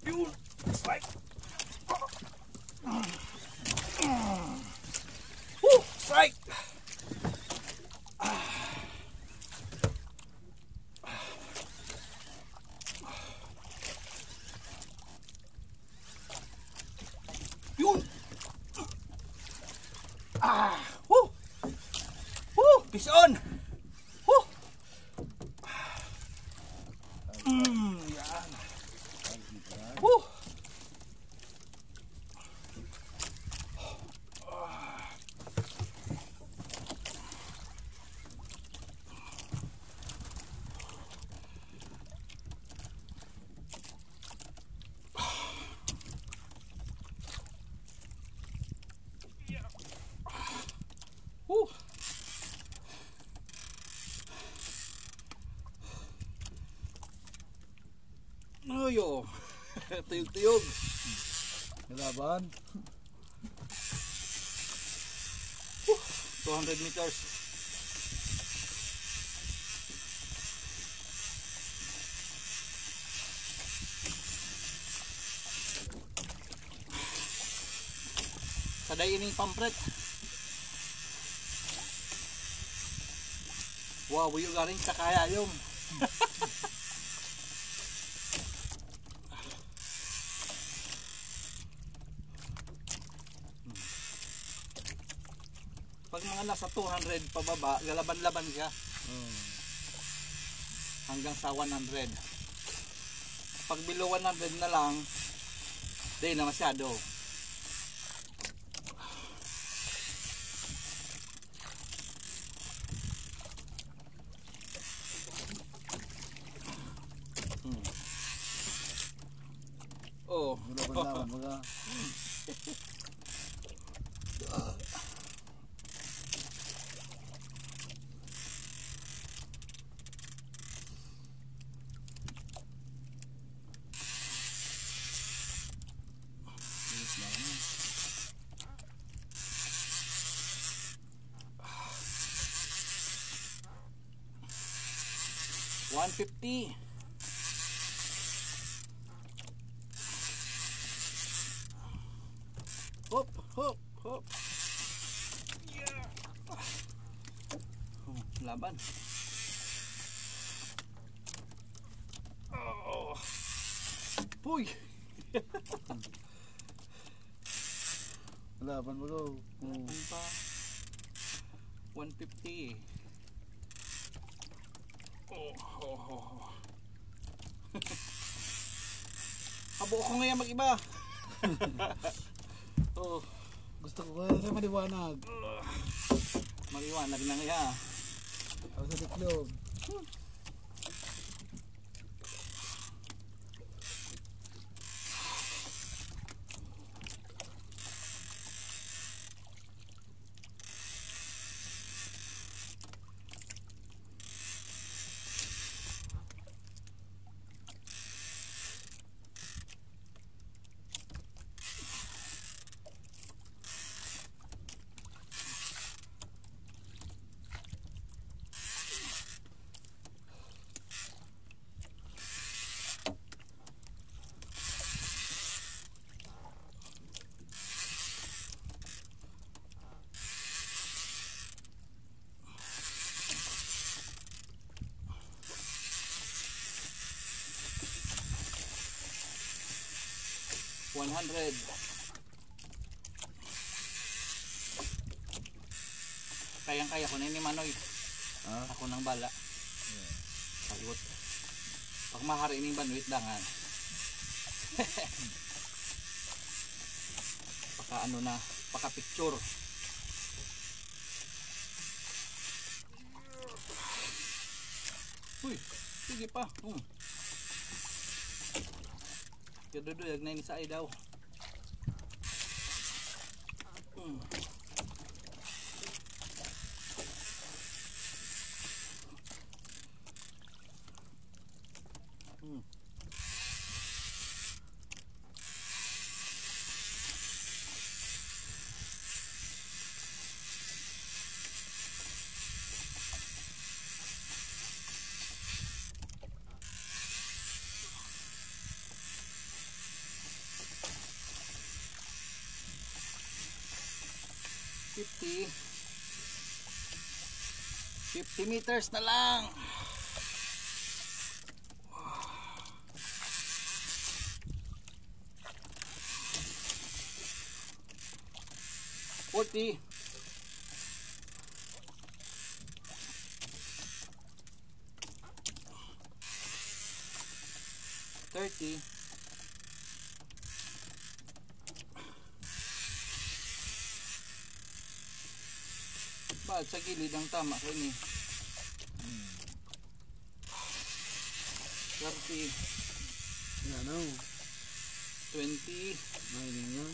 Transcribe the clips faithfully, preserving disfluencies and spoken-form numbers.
Yun! Strike! Woo! Strike! Yun! Ah! Woo! Woo! Fish on! Woo! Mm, yan. Woo! Woo! Ayo, tuyog-tuyog. Nalaban. two hundred meters. Saday ining pomfret. Wow, buyo galing sa kaya yung. Pag mga nasa two hundred pababa, galaban-laban siya. Hmm. Hanggang sa one hundred. Pag below one hundred na lang, di na masyado. Hmm. Oh, Galaban-laban mga. one fifty. Hop, hop, hop. Yeah. Oh, laban. Oh. Puy. Laban mo daw. Laban pa. one fifty. Oh, oh, oh. Abo ko ngayon mag-iba. Oh, Gusto ko kaya maliwanag. maliwanag na nga. Ako sa tiklog. one hundred. Kayang-kaya ko na ni Manoy. Ah? Ako nang bala. Yeah. Sagot. Pag mahari ning banwit dangan. Paka ano na, paka picture. Uy, sige pa. Hmm. Kaduduyag na ini sa ay daw. Hmm. Hmm. fifty. fifty meters na lang. forty. thirty. Bakit sa gilid ang tama ko ini? thirty. Yan o. twenty. Mahiling yan.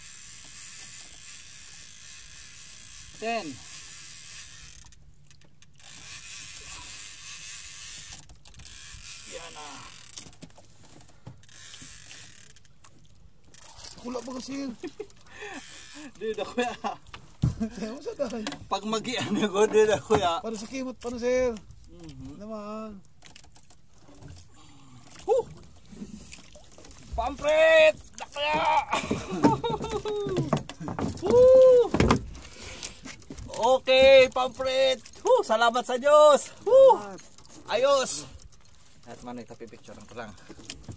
ten. Yan na. Kula pa kasi. Di na kuya. Kaya mo sa dahil. Pag magian ko, di na kuya. Para sa kimot pa na sir. Mhm. Naman. Woo! Pomfret! Nakaya! Woo! Okay, pomfret! Woo! Salamat sa Diyos! Woo! Ayos! At man ito, pipicturean ko lang.